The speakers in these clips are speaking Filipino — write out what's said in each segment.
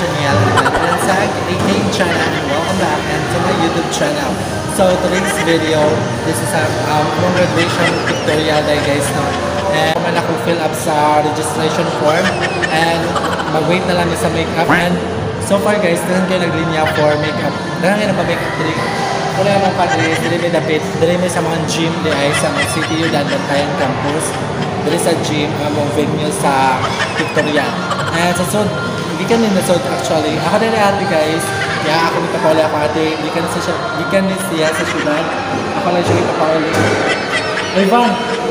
Janiel and sa aking channel and welcome back and to my YouTube channel. So today's video, this is a graduation tutorial guys, no? And man ako fill up sa registration form and mag-wait na lang sa makeup. And so far guys, dahan kayo naglinya for makeup. Dahan kayo na pa-makeup today. Kung na mga padres, dili may dapit, dili may sa mga gym di ay sa CTU Danbantayan Campus. Dili sa gym, among venue sa Victoria. And sa sud, hindi ka na sud actually. Ako na ate guys, kaya ako ni Kapawali ako ate, hindi ka na siya sa syudad. Ako lang siya ni Kapawali. Ivan!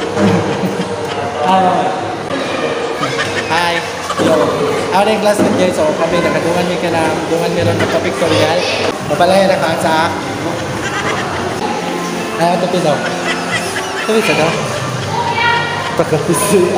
Hi! Hello! Ako na yung classmate guys, so kami nakadungan mi ka lang, dungan mi ron na pictorial. Mapalaya na ka sa ito pino. Ito isa daw. Pagkapisi.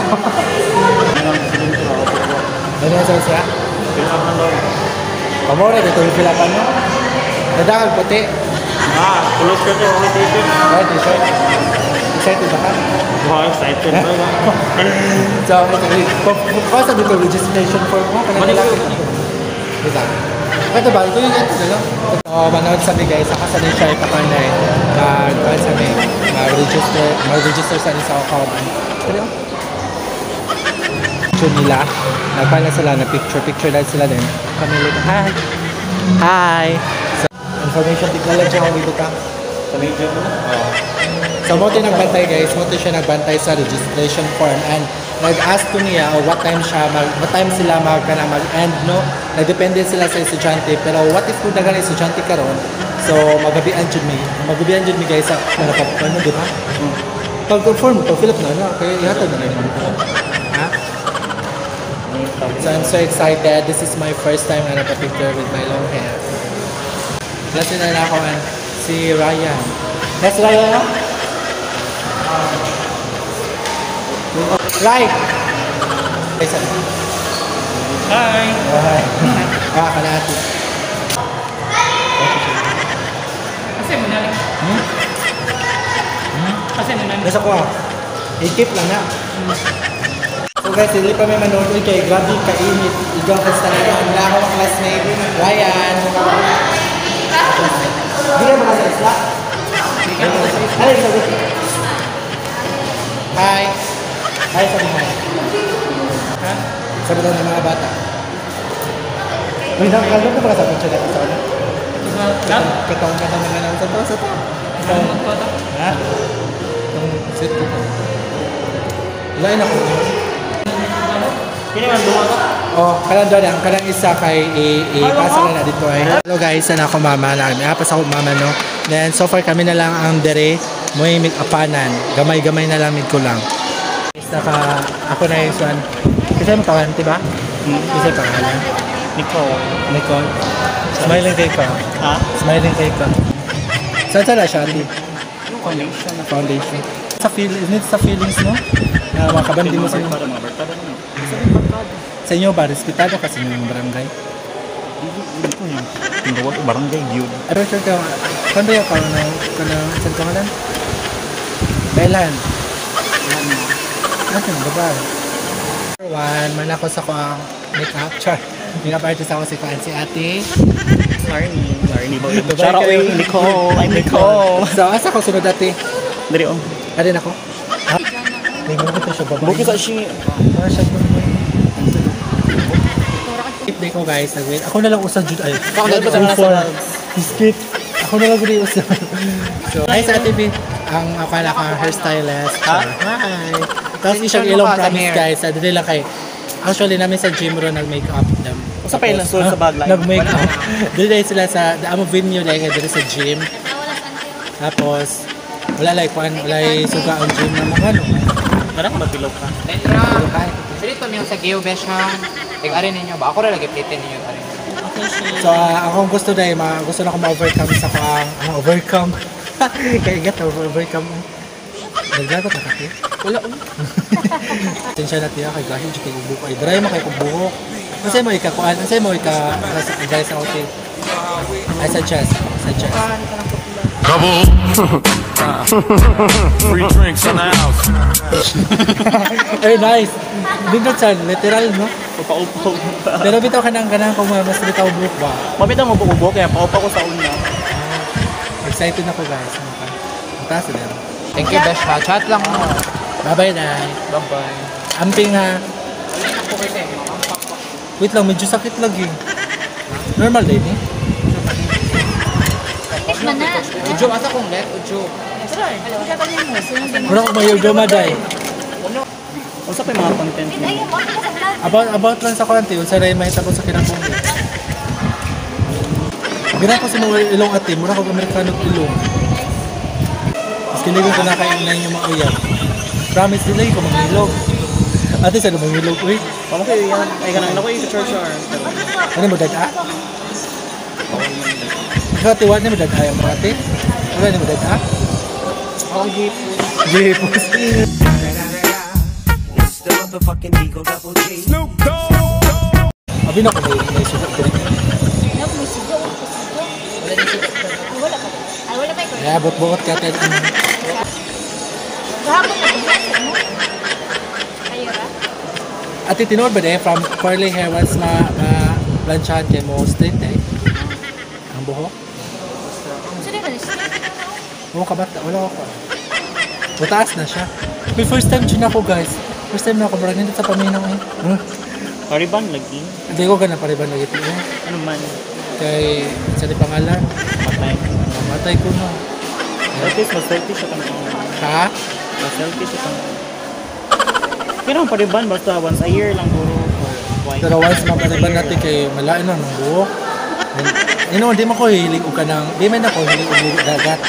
Ano yung sa'yo siya? Pilapan daw. Pamora, dito yung pilapan mo? Nadakag puti. Tulos ka ito. Ako t-shirt. Ay, t-shirt. Excited ba ka? Wow, excited ba ba? So, kung dito registration form mo, kanilaki dito. Dito. Ito ba? Ito yung ito, no? So, manood sabi guys, ako sa din siya ipapanay. Kung sabi, mag-register sa isa account. Pero, picture nila. Nagpala sila na picture dahil sila din. Kami ulit. Hi! Hi! So, information technology ako dito ka. Sa major mo na? Oo. So, mo ito nagbantay guys. Mo ito siya nagbantay sa registration form. And nag-ask ko niya what time sila mag-end, no? Nagdepende sila sa estudyante. Pero what if kung dagang estudyante ka ron? So, magabihan dyan mi guys sa ano, di ba? Pag-form, pag-fill up na, no? Kaya ihatag na rin. Ha? So, I'm so excited. This is my first time na napapicture with my long hair. Plus, na ako si Ryan. Yes, Ryan, no? Right! Hi! Hi! Kalahati. Kasi mo na lang. Kasi mo na lang. Nasa ko i-keep lang na. So guys, hindi pa may manood kay grabe kainit. Ikaw kasi talaga ang laho ng classmate. Ryan! Hindi ka ba sa isla? Hi! Sabi. Hi! Hi, sabi mo. Ha? Sabi daw ng mga bata. Uy, nakakalap na ba sa picture natin sa ano? Katawang ka naman nga naman sa to. Ha? Itong sit ko. Ilain ako. Kini man duwa ka? Oh, kalang doon ang kalang isa kay ipasa na dito ay. Hello guys, sana ako mama na. Ipas ako mama no. Then so far kami na lang ang dere mo make-upanan. Gamay-gamay na lang ko lang. Saka ako na yung swan. Kasi mo pangalan, diba? Kasi pangalan. Nicole. Smiling kay ka. Ha? Smiling kay ka. Saan saan na siya, Ati? Foundation. Sa feelings mo? Na makabandi mo sa inyo. Mga barkada naman. Sa inyo ba? Respetado kasi ng barangay? Hindi ko yun. Tinggawag ko barangay yun. Pero sure ka, saan ba yung saan pangalan? Bailan. Ano yung babae? One, man ako sa kuang make-up. Makeup artist ako si Ate. Larny ba? Shout out kay Nicole. I'm Nicole. So, asa ko sunod Ate? Dari on. Arin ako? Ha? Hindi mo ko siya babae. Buki sa siya. Siya babae. Day ko guys, nag-wait. Ako na lang usad jud ay. Ako na lang for biscuit. Ako na lang gud usad. So, hi sa Ate B. Ang akala ka hairstylist. Ha? Hi. Tapos isang ilong promise guys. Dili lang kay actually namin sa gym ro nag-makeup them. Usa pa ilang sa bagline. Nag-makeup. Dili sila sa amo venue dahil dili sa gym. Tapos wala like wala suga ang gym na mga ano. Parang mabilog ka. Dito niyo sa Geobesh ha. Tig-arin ninyo ba? Ako rin lagi plitin ninyo arin. So akong gusto na gusto na ko ma-overcome sa overcome. Kaya get overcome. Naglagot na kasi. Wala Tensya natin kay gahin kay buhok ay dry man kay buhok. Kasi mo ikakuan, kasi mo guys sa outing. I suggest. Double. Free drinks in the house. Very nice. Dindot sa literal no. Upa-upa. Pero bitaw ka nang ganang kung mas bitaw buhok ba? Mabitaw mo buko kaya paupa ko sa una. Excited na ko guys. Mataas na din. Thank you, Besh, ha. Chat lang mo. Bye-bye na. Bye-bye. Amping ha. Okay, sa'yo. Wait lang, medyo sakit lagi. Normal din eh. Sakit man na. Ujo, asa kong let? Ujo. Mura ko mayo dumaday. Unsa pa yung mga content mo? Ay, mo ka sa vlog. About lang sa kwanti, unsa ray mahita ko sa kinakong. Gira ko sa mga ilong ate, mura ko Amerikano ilong. Mas kinilig ko na kain yung mga uyab. Promise nila ko mangilog. Ate sa mangilog, uy. Wala kayo yan. Ay kanang na ko yung church or. Ano mo dada? Ikaw tiwan niya mo dada yung mga ate? Ano mo dada? Oh, gipos. Gipos. Abi na ko may sugat ko rin. Nag may sigaw. Wala din siya. Wala pa. Ay, wala pa ikaw. Kaya bot-bot ka tayo. Gahapon na mo. Kayo ra? Ate, tinuod ba from curly hair once plansyahan kay mo straight eh? Ang buhok? Sino ba niya? Oo, kabata. Wala ako. Mataas na siya. May first time dyan ako guys. First time na ako. Barang hindi sa paminang eh. Pariban lagi. Hindi ko ganang pariban lagi ito eh. Ano man? Kay sa di pangalan. Matay. Mamatay ko na. At least mas selfish siya kang Ha? mas selfish siya kang. Pero ang pariban basta once a year lang guro or twice. Pero once mapariban natin kay malain na ng buhok. Di mo ko hiling o ka ng, di man ako hiling o buhok dagat.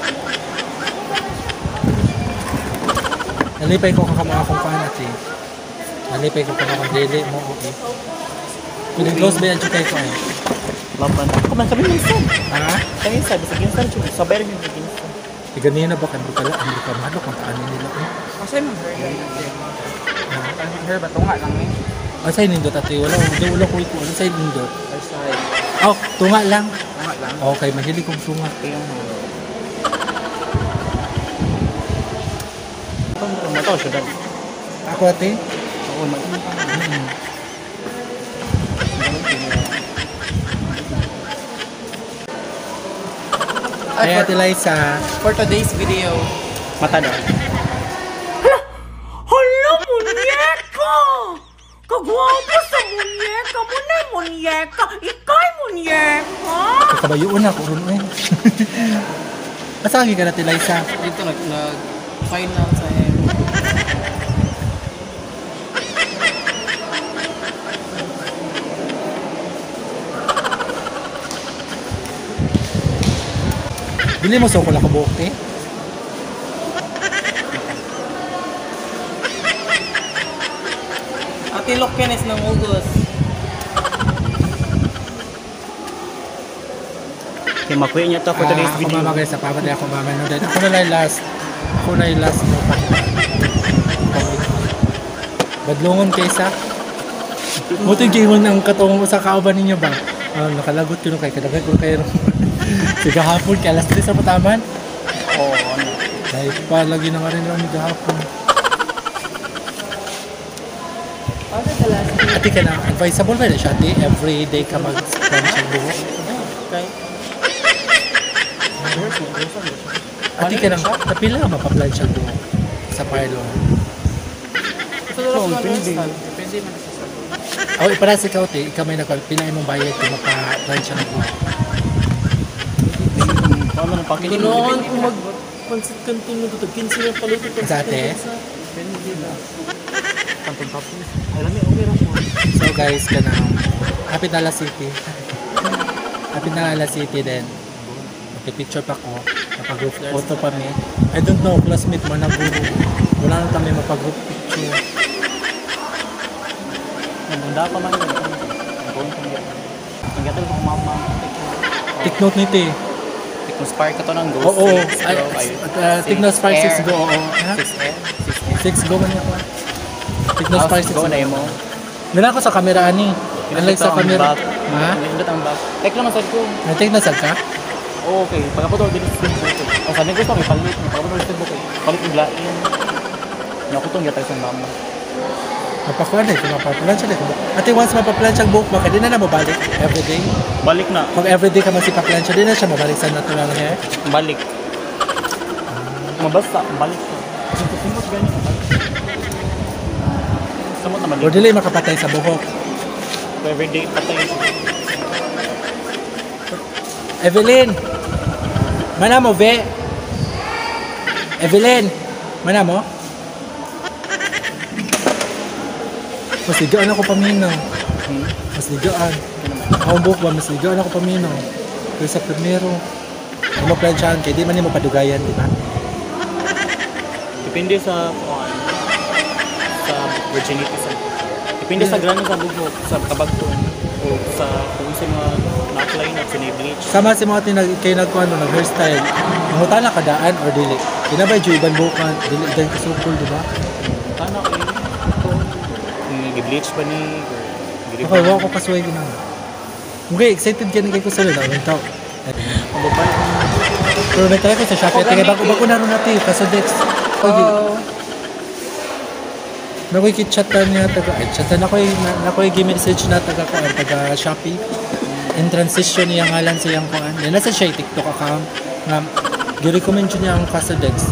Nalipay ko kakamaka kong fanat eh. Nalipay ko kakamaka daily mo okay. Kung close ba yan chukay ko eh. Laban. Ako man kami minsan. Ha? Kami minsan basta ginsan chuk. Sabay rin yung ginsan. Ganyan na ba kan bukala? Hindi ka malo kung paano nila eh. Masay mo hair yan. Ang hair ba? Tunga lang eh. Ang sa'yo nindot ate, wala ko ito. Ano sa'yo nindot? Or side. Oh, tunga lang. Tunga lang. Okay, mahilig kong tunga. Yung Mataw siya dali. Ako ate? Oo, mag-init. Ay, ate Liza. For today's video, Mata daw. Hala, muñeca! Kagwapo sa muñeca mo na muñeca! Ikay muñeca! Kabayuon ako ron eh. Asagi ka na ate Liza? dito nag-final sa him. Bili mo sa ko na kabuok eh. Ate Lokyanes ng Ugos. Kaya makuya niya to for today's Ako video. mama guys, sa papa di ako mama no din. Ako na yung last. Ako na yung last mo pa. Badlongon kaysa. Muto yung game ng katong sa kauban ninyo ba? Nakalagot ko no kay kadagay ko kayo. Siga hapon kay alas 3 sa Pataman. Oo, ano. Dahil pa lagi na nga rin lang hapon. Ate ka na, advisable ba na siya ate? Every day ka mag-plan siya buhok? Okay. Ate ka na, napila ka mapaplan siya buhok sa parlor? Depende man sa salon. Oh, para sa ikaw, te, ikaw may pinain mong bayad kung mapa-plan siya ng buhok. Paano nang package? Ganoon kung mag-pansit kanto mo dito, 15 na paluto ko. Sa ate? Depende na. Kantong tapos. Alam niyo, okay lang po. So guys, ka na, happy na La City. Happy na La City din. Picture pa ko, napag-group photo pa mi. I don't know, classmate mo na guru. Wala na kami mapag-group picture. Nagunda pa man yun. Nagawin ko niya. Ang gato ko mama. Take note nito eh. Technospark ka to ng Go Oo, 6 Go. Technospark 6 Go, oo. 6L? 6 Go man ako. Technospark 6 Go Go. na mo. Meron ako sa camera ani. Unlike sa camera. Ha? Nindot ang back. Tek naman sa ko. Natik na ka? Oo, okay. Pagkaputol, bilis din po ito. Ang sabi ko, may palit. Pagkaputol, bilis din po ito. Palit yung lain. Naku itong yatay sa mama. Mapakuan eh, kung mapaplansya eh. At once mapaplansya ang buhok mo, kaya di na mabalik everyday. Balik na. Kung everyday ka magsipaplansya, di na siya mabalik sa natural hair. Balik. Mabasta, balik na. Simot ganyan. Samot na O balik. dili makapatay sa buhok. Everyday patay. Evelyn! Mana mo, Ve? Evelyn! Mana mo? Mas ligaan ako paminaw. Mas ligaan. Akong buhok ba, mas ligaan ako paminaw. Pero sa primero, hindi mo plansyahan, kaya di man mo padugayan, di ba? Depende sa sa virginity sa. Depende sa grano sa buhok, sa kabagton o sa kung sa mga na-apply na sinibleach. Sama si mga kayo nag-hairstyle. Mangutan na kadaan or dili. Di na ba yung ibang buhukan? Dili, dahil kasukul, di ba? Tana ko yun. Nag-bleach ba ni? Okay, wala ko kasuway ginawa. Okay, excited ka na kayo ko sa lula. Ito. Ang babalik mo. Pero may try ko sa Shopee. Tingnan bago na rin natin. Kaso Dex. Nakoy kitchatan niya taga. Ay, chatan nakoy gi-message na taga Shopee. In transition niya ngalan sa iyang kuan. Yan nasa siya TikTok account. Nga, gi-recommend niya ang Kaso Dex.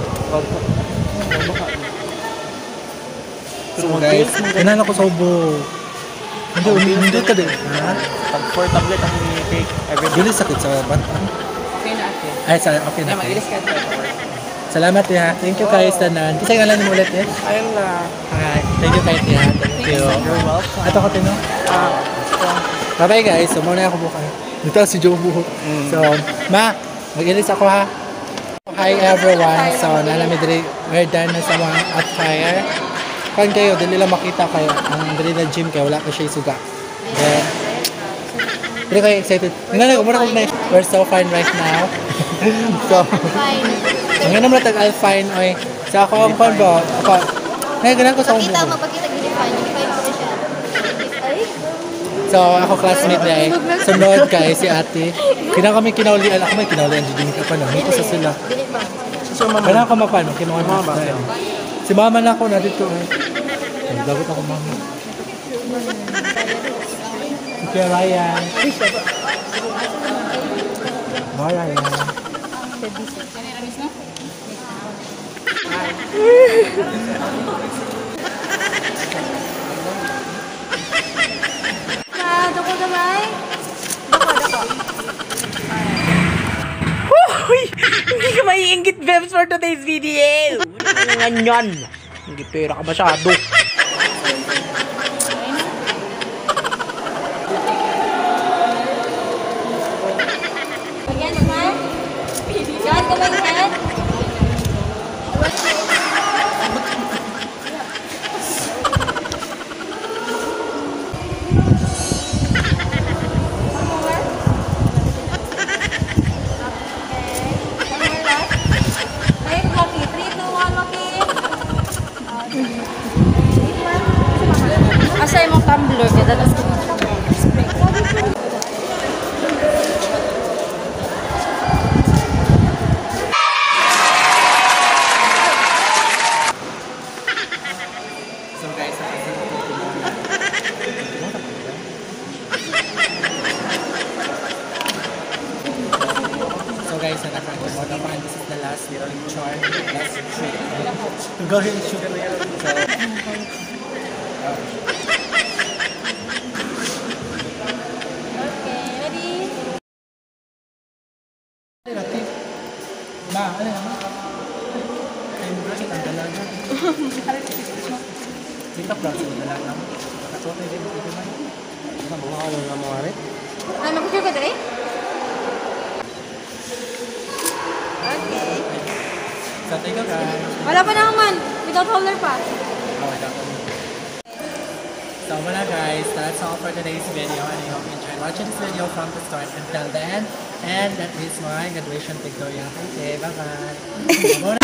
So guys, kinala ko sa ubo. Hindi ka din. Ha? Pag 4 tablet ang i-take everyday. Dili sakit sa bata. Okay na ate. Ay, okay na. Mag-ilis ka ate. Salamat ya. Thank you guys tanan. Kasi ngalan mo ulit eh. Ayun na. Hi. Thank you guys ya. Thank you. You're welcome. Ato ko tino. Bye guys. So muna ako bukas. Dito si Joe buhok. So, mag-ilis ako ha. Hi everyone. So, nalamid rin. We're done na sa mga at fire. Kan kayo, dili lang makita kayo. Ang dili na gym kayo, wala ka siya suga. Then, dili kayo excited. Tingnan ko, muna ko na. We're so fine right now. So, ang naman na tag-alfine, oy. Sa ako ang pan ba? Ako, nagagan ko sa akong buhok. Mapakita gilifine ko siya. Ay. So, ako classmate niya eh. Sunod kay si ate. Kami kinaulian. Ako may kinaulian. Hindi ka pa na. Hindi ko sa sila. Dili ba? Kailangan ko mapano. Kinuha ba? Si mama na ako na dito eh. Lagot ako mama. Okay, Ryan. Bye, Ryan. Dako damay. Dako. Uy! Hindi ka maiinggit, Bebs, for today's video! Ano nga yan? Hindi pera ka masyado. Ayan naman. Yan kamay yan. Asa yung tumbler kada tas So guys, nakakagawa naman. This is the last picture. Last shoot. Go ahead and shoot. Ma, ano naman? Kayo mo kasi ang dalaga. Dito plus ang dalaga. Nakatuwa tayo din dito man. Nabuha ka lang mga rin. Ah, mag-share ka dali? Okay. So, take a guys. Wala pa naman. Without holder pa. So, wala guys. That's all for today's video. And I hope you enjoyed watching this video from the start until the end. And that is my graduation pictorial. Okay, bye-bye.